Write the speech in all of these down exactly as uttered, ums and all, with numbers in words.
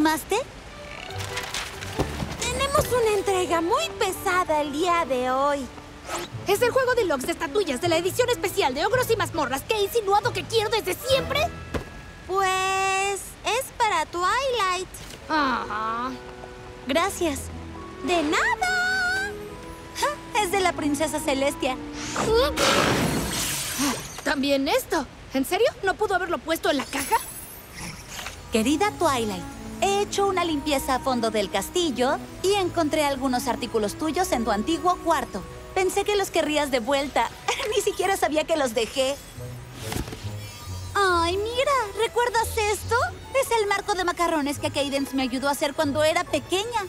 ¿Firmaste? Tenemos una entrega muy pesada el día de hoy. ¿Es el juego de logs de estatuillas de la edición especial de Ogros y Mazmorras que he insinuado que quiero desde siempre? Pues... es para Twilight. Ah. Gracias. ¡De nada! Ja, es de la princesa Celestia. También esto. ¿En serio? ¿No pudo haberlo puesto en la caja? Querida Twilight, he hecho una limpieza a fondo del castillo y encontré algunos artículos tuyos en tu antiguo cuarto. Pensé que los querrías de vuelta. Ni siquiera sabía que los dejé. ¡Ay, mira! ¿Recuerdas esto? Es el marco de macarrones que Cadence me ayudó a hacer cuando era pequeña.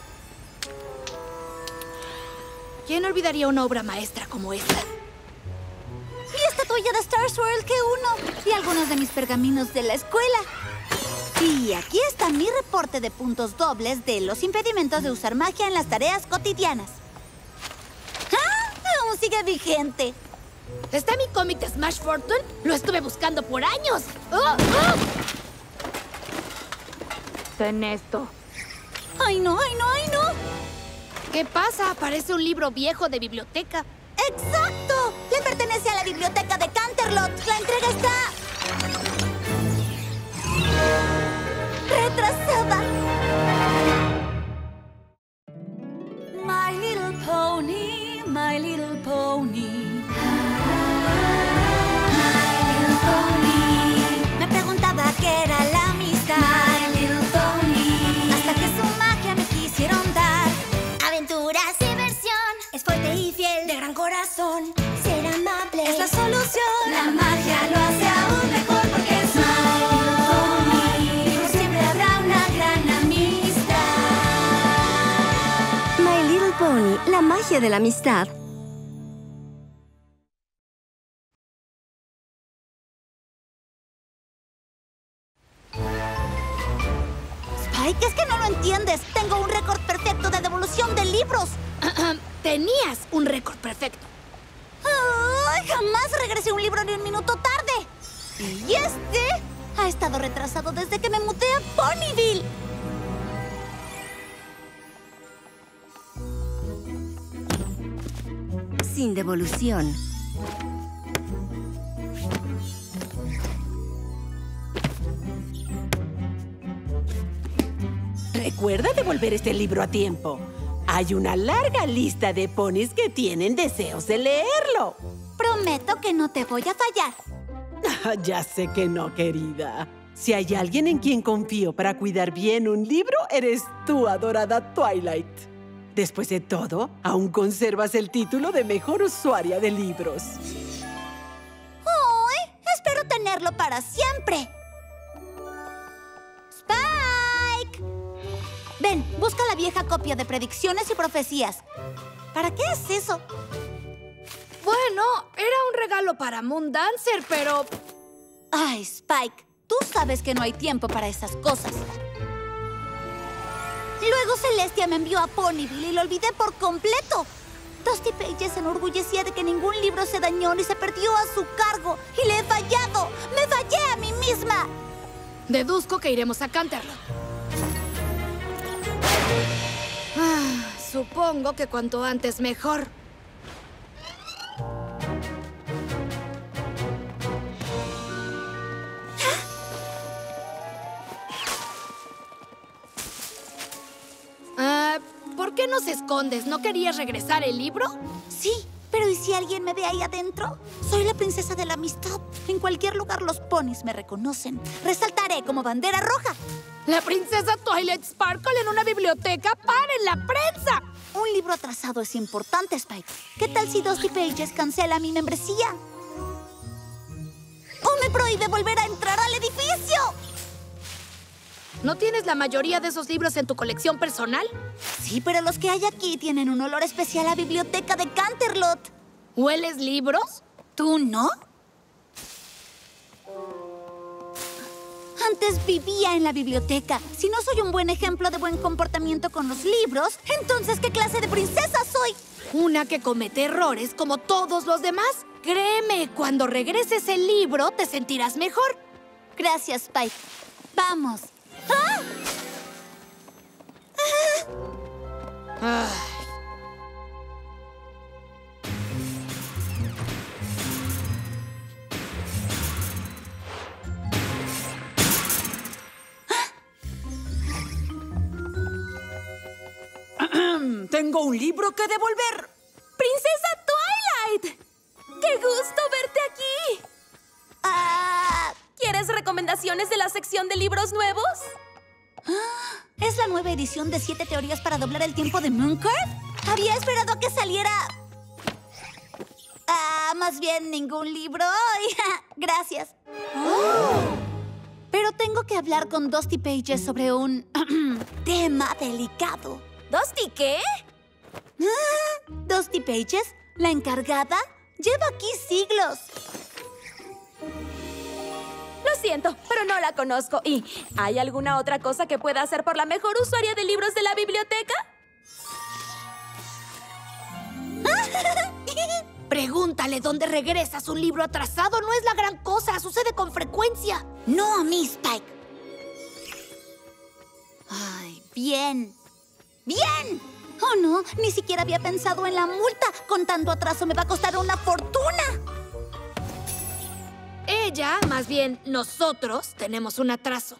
¿Quién olvidaría una obra maestra como esta? Mi estatuilla de Star Swirl que uno y algunos de mis pergaminos de la escuela. Y aquí está mi reporte de puntos dobles de los impedimentos de usar magia en las tareas cotidianas. ¡Ah! Aún sigue vigente. ¿Está mi cómic de Smash Fortune? Lo estuve buscando por años. ¡Oh! ¡Oh! Ten esto. ¡Ay, no! ¡Ay, no! ¡Ay, no! ¿Qué pasa? Parece un libro viejo de biblioteca. ¡Exacto! Le pertenece a la biblioteca de Canterlot. La entrega está... retrasada. My little pony, my little pony. My little pony. Me preguntaba qué era la amistad. My little pony. Hasta que su magia me quisieron dar. Aventuras, diversión. Es fuerte y fiel, de gran corazón. Ser amable es la solución. La magia lo hace aún mejor porque es My little pony. Por siempre habrá una gran amistad. My Little Pony, la magia de la amistad. Spike, es que no lo entiendes. Tengo un récord perfecto de devolución de libros. Tenías un récord perfecto. ¡Ay! Jamás regresé un libro ni un minuto tarde. Y este ha estado retrasado desde que me mudé a Ponyville. Sin devolución. Recuerda devolver este libro a tiempo. Hay una larga lista de ponis que tienen deseos de leerlo. Prometo que no te voy a fallar. Ya sé que no, querida. Si hay alguien en quien confío para cuidar bien un libro, eres tú, adorada Twilight. Después de todo, aún conservas el título de mejor usuaria de libros. ¡Ay! Espero tenerlo para siempre. ¡Spike! Ven, busca la vieja copia de predicciones y profecías. ¿Para qué es eso? Bueno, era un regalo para Moon Dancer, pero... Ay, Spike, tú sabes que no hay tiempo para esas cosas. Luego Celestia me envió a Ponyville y lo olvidé por completo. Dusty Page se enorgullecía de que ningún libro se dañó ni se perdió a su cargo. Y le he fallado. ¡Me fallé a mí misma! Deduzco que iremos a Canterlot. Ah, supongo que cuanto antes mejor. Ah, ¿por qué nos escondes? ¿No querías regresar el libro? Sí, pero ¿y si alguien me ve ahí adentro? Soy la princesa de la amistad. En cualquier lugar los ponis me reconocen. Resaltaré como bandera roja. La princesa Twilight Sparkle en una biblioteca. ¡Paren la prensa! Un libro atrasado es importante, Spike. ¿Qué tal si Dusty Pages cancela mi membresía? ¡O me prohíbe volver a entrar al edificio! ¿No tienes la mayoría de esos libros en tu colección personal? Sí, pero los que hay aquí tienen un olor especial a biblioteca de Canterlot. ¿Hueles libros? ¿Tú no? Antes vivía en la biblioteca. Si no soy un buen ejemplo de buen comportamiento con los libros, entonces ¿qué clase de princesa soy? Una que comete errores como todos los demás. Créeme, cuando regreses el libro te sentirás mejor. Gracias, Spike. Vamos. ¡Ah! Ay. Tengo un libro que devolver. ¡Princesa Twilight! ¡Qué gusto verte aquí! Ah, ¿quieres recomendaciones de la sección de libros nuevos? ¿Es la nueva edición de siete teorías para doblar el tiempo de Mooncard? Había esperado a que saliera... Ah, más bien ningún libro. Gracias. Oh. Pero tengo que hablar con Dusty Pages sobre un tema delicado. ¿Dusty qué? Ah, Dusty Pages, la encargada, lleva aquí siglos. Lo siento, pero no la conozco. ¿Y hay alguna otra cosa que pueda hacer por la mejor usuaria de libros de la biblioteca? Pregúntale dónde regresas. Un libro atrasado no es la gran cosa. Sucede con frecuencia. No a mí, Spike. Ay, bien. ¡Bien! Oh, no, ni siquiera había pensado en la multa. Con tanto atraso me va a costar una fortuna. Ella, más bien nosotros, tenemos un atraso.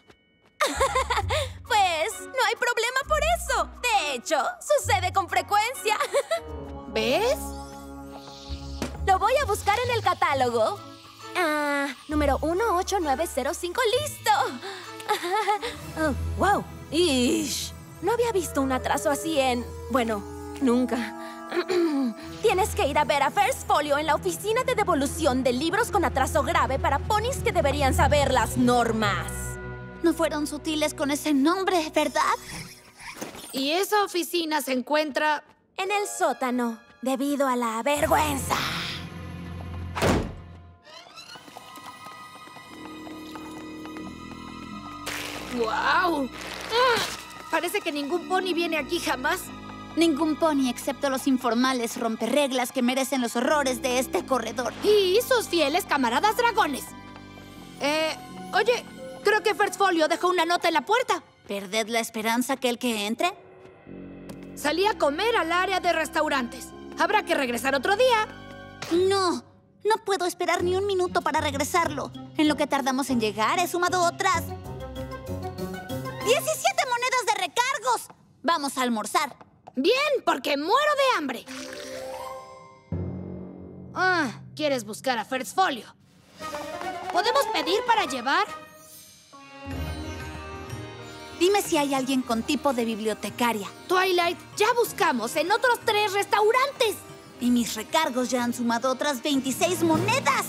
Pues no hay problema por eso. De hecho, sucede con frecuencia. ¿Ves? Lo voy a buscar en el catálogo. Ah, número uno ocho nueve cero cinco, listo. Oh, wow. Ish. No había visto un atraso así en... Bueno, nunca. Tienes que ir a ver a First Folio en la oficina de devolución de libros con atraso grave para ponis que deberían saber las normas. No fueron sutiles con ese nombre, ¿verdad? Y esa oficina se encuentra... en el sótano, debido a la vergüenza. ¡Guau! Parece que ningún pony viene aquí jamás. Ningún pony excepto los informales romperreglas que merecen los horrores de este corredor. Y sus fieles camaradas dragones. Eh, oye, creo que First Folio dejó una nota en la puerta. ¿Perded la esperanza que el que entre? Salí a comer al área de restaurantes. Habrá que regresar otro día. No, no puedo esperar ni un minuto para regresarlo. En lo que tardamos en llegar he sumado otras... ¡diecisiete monedas de recargos! Vamos a almorzar. Bien, porque muero de hambre. Ah, ¿quieres buscar a First Folio? ¿Podemos pedir para llevar? Dime si hay alguien con tipo de bibliotecaria. Twilight, ya buscamos en otros tres restaurantes. Y mis recargos ya han sumado otras veintiséis monedas.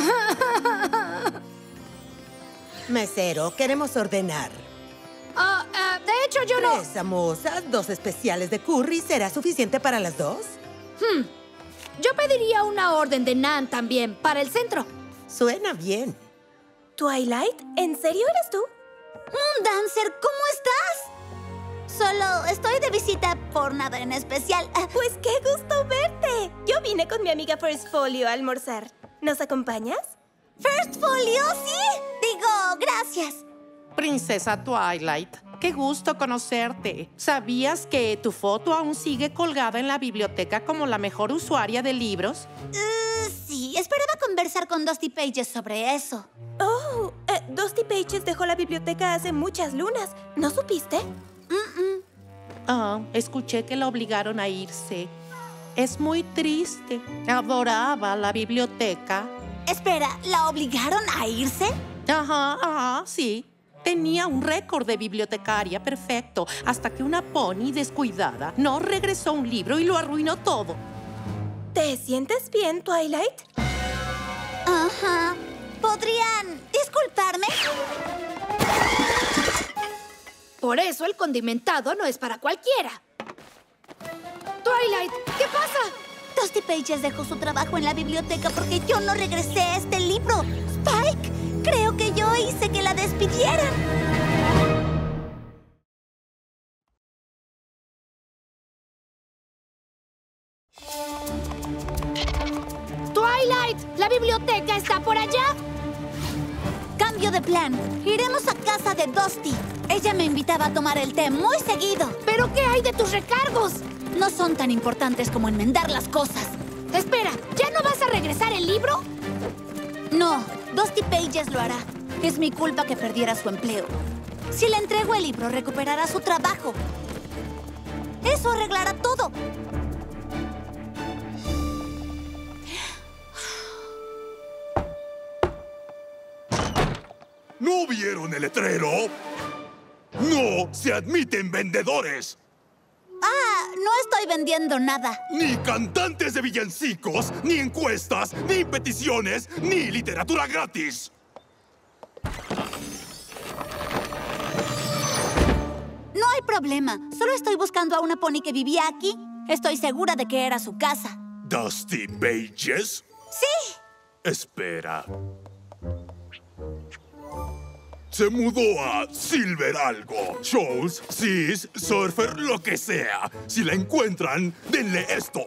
Mesero, queremos ordenar. Ah, uh, uh, de hecho, yo no... Tres samosas, dos especiales de curry. ¿Será suficiente para las dos? Hmm. Yo pediría una orden de naan también, para el centro. Suena bien. ¿Twilight? ¿En serio eres tú? Moondancer, ¿cómo estás? Solo estoy de visita por nada en especial. Pues qué gusto verte. Yo vine con mi amiga First Folio a almorzar. ¿Nos acompañas? ¿First Folio? Sí. Digo, gracias. Princesa Twilight, qué gusto conocerte. ¿Sabías que tu foto aún sigue colgada en la biblioteca como la mejor usuaria de libros? Uh, sí, esperaba conversar con Dusty Pages sobre eso. Oh, eh, Dusty Pages dejó la biblioteca hace muchas lunas. ¿No supiste? Mm-mm. Ah, escuché que la obligaron a irse. Es muy triste. Adoraba la biblioteca. Espera, ¿la obligaron a irse? Ajá, ajá, sí. Tenía un récord de bibliotecaria perfecto, hasta que una pony descuidada no regresó un libro y lo arruinó todo. ¿Te sientes bien, Twilight? Ajá. ¿Podrían disculparme? Por eso el condimentado no es para cualquiera. Twilight, ¿qué pasa? Dusty Pages dejó su trabajo en la biblioteca porque yo no regresé a este libro. Spike, creo que yo hice que la despidieran. Twilight, ¿la biblioteca está por allá? Cambio de plan. Iremos a casa de Dusty. Ella me invitaba a tomar el té muy seguido. ¿Pero qué hay de tus recargos? No son tan importantes como enmendar las cosas. Espera, ¿ya no vas a regresar el libro? No, Dusty Pages lo hará. Es mi culpa que perdiera su empleo. Si le entrego el libro, recuperará su trabajo. Eso arreglará todo. ¿No vieron el letrero? ¡No se admiten vendedores! Ah, no estoy vendiendo nada. Ni cantantes de villancicos, ni encuestas, ni peticiones, ni literatura gratis. No hay problema. Solo estoy buscando a una pony que vivía aquí. Estoy segura de que era su casa. ¿Dusty Pages? ¡Sí! Espera. Se mudó a Silver algo. Shoals, Sis, Surfer, lo que sea. Si la encuentran, denle esto.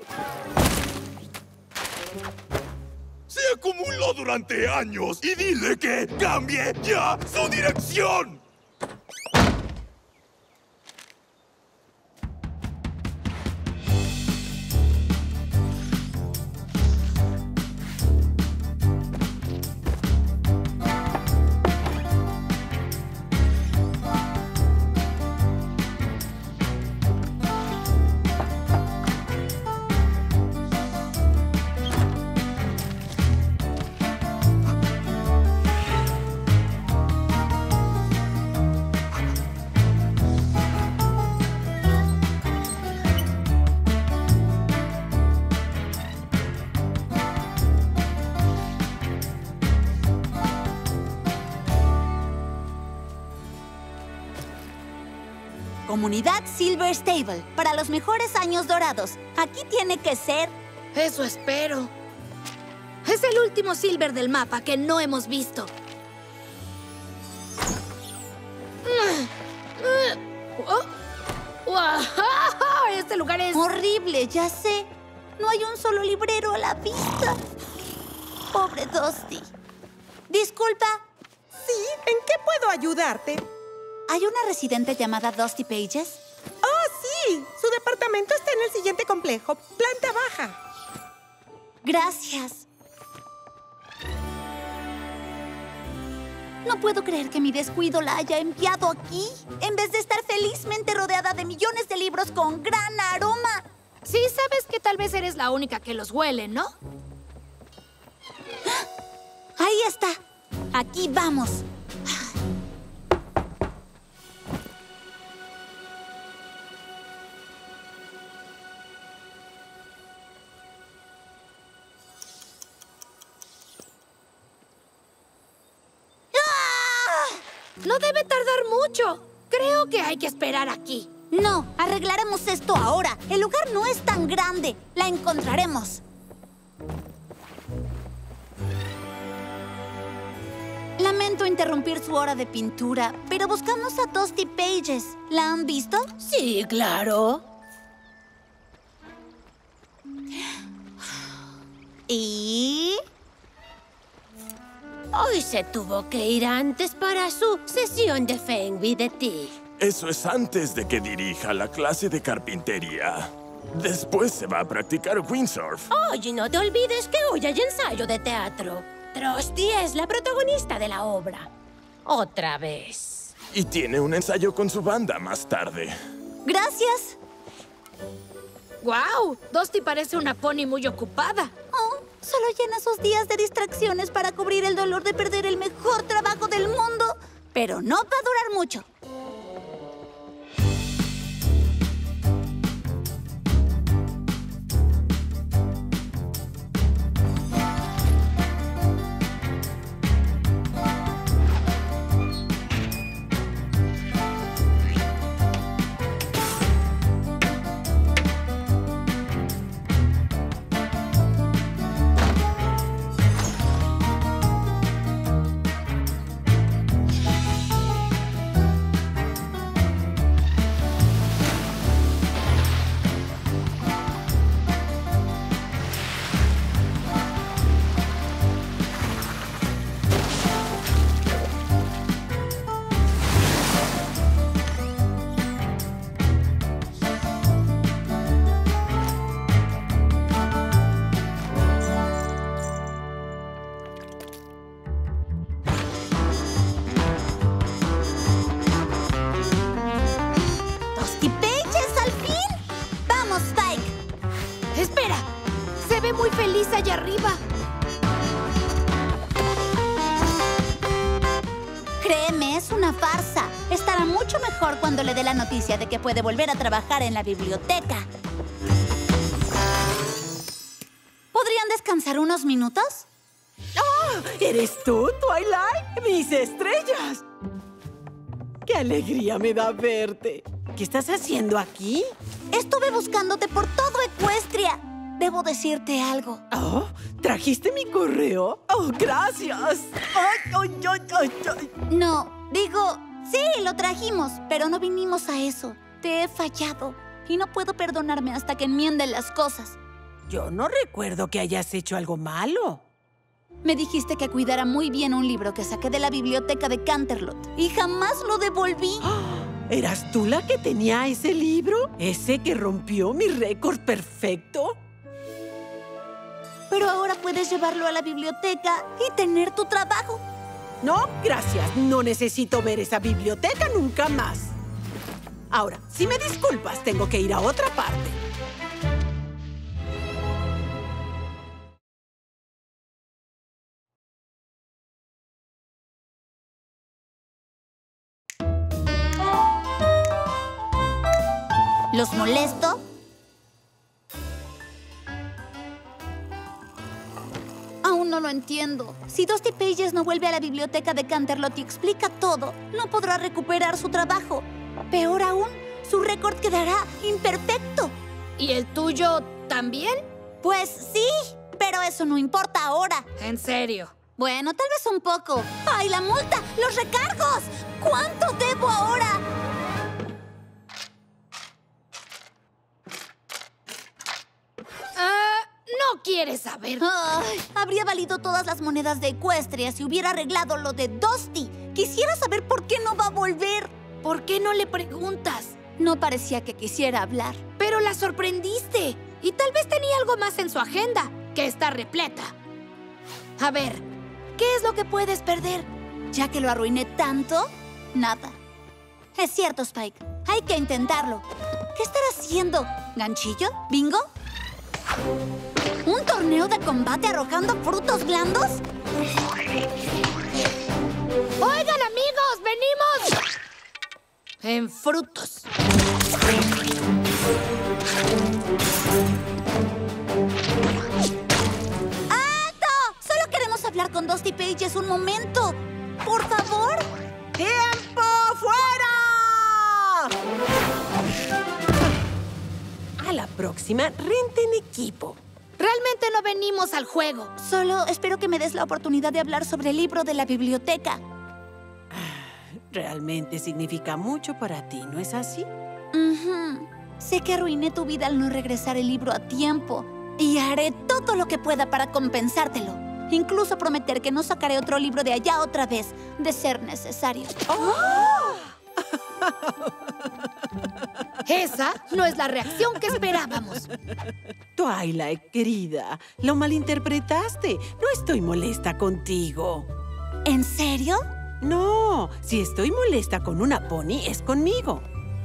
Se acumuló durante años y dile que cambie ya su dirección. Comunidad Silver Stable, para los mejores años dorados. Aquí tiene que ser. Eso espero. Es el último Silver del mapa que no hemos visto. Oh. ¡Wow! Este lugar es... horrible, ya sé. No hay un solo librero a la vista. Pobre Dusty. Disculpa. Sí, ¿en qué puedo ayudarte? ¿Hay una residente llamada Dusty Pages? ¡Oh, sí! Su departamento está en el siguiente complejo, planta baja. Gracias. No puedo creer que mi descuido la haya enviado aquí, en vez de estar felizmente rodeada de millones de libros con gran aroma. Sí, sabes que tal vez eres la única que los huele, ¿no? Ahí está. Aquí vamos. No debe tardar mucho. Creo que hay que esperar aquí. No, arreglaremos esto ahora. El lugar no es tan grande. La encontraremos. Lamento interrumpir su hora de pintura, pero buscamos a Dusty Pages. ¿La han visto? Sí, claro. ¿Y...? Hoy se tuvo que ir antes para su sesión de Fengbi de ti. Eso es antes de que dirija la clase de carpintería. Después se va a practicar windsurf. Oye, no te olvides que hoy hay ensayo de teatro. Trusty es la protagonista de la obra. Otra vez. Y tiene un ensayo con su banda más tarde. Gracias. ¡Guau! Dusty parece una pony muy ocupada. Oh, solo llena sus días de distracciones para cubrir el dolor de perder el mejor trabajo del mundo. Pero no va a durar mucho. muy feliz allá arriba. Créeme, es una farsa. Estará mucho mejor cuando le dé la noticia de que puede volver a trabajar en la biblioteca. ¿Podrían descansar unos minutos? ¡Oh! ¿Eres tú, Twilight? ¡Mis estrellas! ¡Qué alegría me da verte! ¿Qué estás haciendo aquí? Estuve buscándote por todo Ecuestria. Debo decirte algo. Oh, ¿trajiste mi correo? ¡Oh, gracias! ¡Ay, ay, ay, ay, ay! No, digo, sí, lo trajimos, pero no vinimos a eso. Te he fallado y no puedo perdonarme hasta que enmienden las cosas. Yo no recuerdo que hayas hecho algo malo. Me dijiste que cuidara muy bien un libro que saqué de la biblioteca de Canterlot y jamás lo devolví. ¿Eras tú la que tenía ese libro? ¿Ese que rompió mi récord perfecto? Pero ahora puedes llevarlo a la biblioteca y tener tu trabajo. No, gracias. No necesito ver esa biblioteca nunca más. Ahora, si me disculpas, tengo que ir a otra parte. ¿Los molesto? Aún no lo entiendo. Si Dusty Pages no vuelve a la biblioteca de Canterlot y explica todo, no podrá recuperar su trabajo. Peor aún, su récord quedará imperfecto. ¿Y el tuyo también? Pues sí, pero eso no importa ahora. ¿En serio? Bueno, tal vez un poco. ¡Ay, la multa! ¡Los recargos! ¿Cuánto debo ahora? Ah, no quieres saber. Ay, habría valido todas las monedas de Ecuestria si hubiera arreglado lo de Dusty. Quisiera saber por qué no va a volver. ¿Por qué no le preguntas? No parecía que quisiera hablar. Pero la sorprendiste. Y tal vez tenía algo más en su agenda, que está repleta. A ver, ¿qué es lo que puedes perder? Ya que lo arruiné tanto, nada. Es cierto, Spike. Hay que intentarlo. ¿Qué estará haciendo? ¿Ganchillo? ¿Bingo? ¿Un torneo de combate arrojando frutos blandos? ¡Oigan, amigos! ¡Venimos! En frutos. ¡Alto! Solo queremos hablar con Dusty Pages un momento. ¡Por favor! ¡Tiempo fuera! A la próxima, renten equipo. Realmente no venimos al juego. Solo espero que me des la oportunidad de hablar sobre el libro de la biblioteca. Realmente significa mucho para ti, ¿no es así? Uh-huh. Sé que arruiné tu vida al no regresar el libro a tiempo. Y haré todo lo que pueda para compensártelo. Incluso prometer que no sacaré otro libro de allá otra vez, de ser necesario. ¡Oh! Esa no es la reacción que esperábamos. Twilight, querida, lo malinterpretaste. No estoy molesta contigo. ¿En serio? No, si estoy molesta con una pony, es conmigo.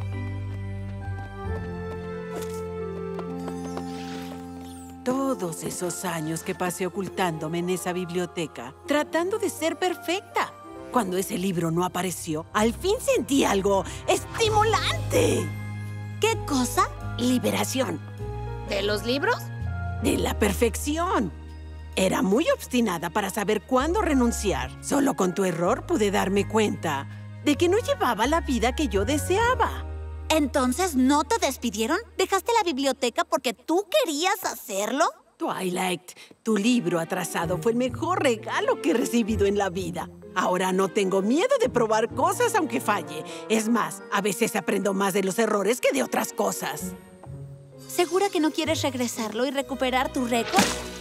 Todos esos años que pasé ocultándome en esa biblioteca, tratando de ser perfecta. Cuando ese libro no apareció, al fin sentí algo estimulante. ¿Qué cosa? Liberación. ¿De los libros? De la perfección. Era muy obstinada para saber cuándo renunciar. Solo con tu error pude darme cuenta de que no llevaba la vida que yo deseaba. ¿Entonces no te despidieron? ¿Dejaste la biblioteca porque tú querías hacerlo? Twilight, tu libro atrasado fue el mejor regalo que he recibido en la vida. Ahora no tengo miedo de probar cosas aunque falle. Es más, a veces aprendo más de los errores que de otras cosas. ¿Segura que no quieres regresarlo y recuperar tu récord?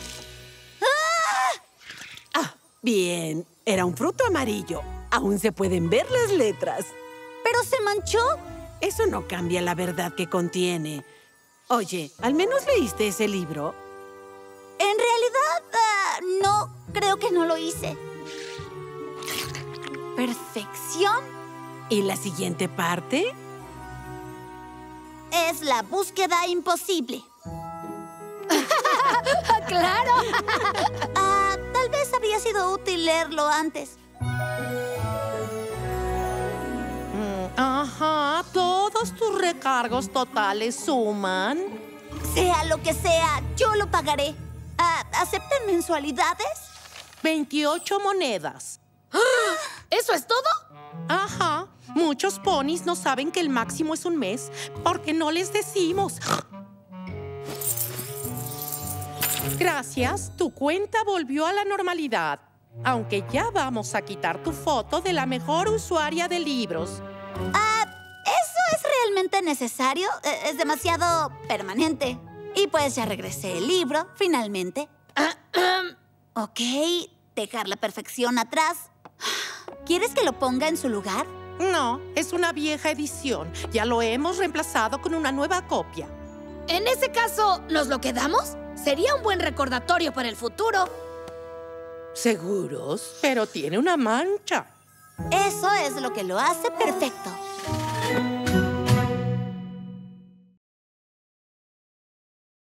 ¡Ah! Ah, bien. Era un fruto amarillo. Aún se pueden ver las letras. ¡Pero se manchó! Eso no cambia la verdad que contiene. Oye, ¿al menos leíste ese libro? En realidad, uh, no. Creo que no lo hice. ¿Perfección? ¿Y la siguiente parte? Es la búsqueda imposible. ¡Claro! Ah, tal vez habría sido útil leerlo antes. Mm, ajá, todos tus recargos totales suman. Sea lo que sea, yo lo pagaré. Ah, ¿aceptan mensualidades? veintiocho monedas. ¿Eso es todo? Ajá. Muchos ponis no saben que el máximo es un mes porque no les decimos. Gracias, tu cuenta volvió a la normalidad. Aunque ya vamos a quitar tu foto de la mejor usuaria de libros. Ah, ¿eso es realmente necesario? Eh, Es demasiado permanente. Y pues ya regresé el libro, finalmente. Ok, dejar la perfección atrás. ¿Quieres que lo ponga en su lugar? No, es una vieja edición. Ya lo hemos reemplazado con una nueva copia. En ese caso, ¿nos lo quedamos? Sería un buen recordatorio para el futuro. ¿Seguros? Pero tiene una mancha. Eso es lo que lo hace perfecto.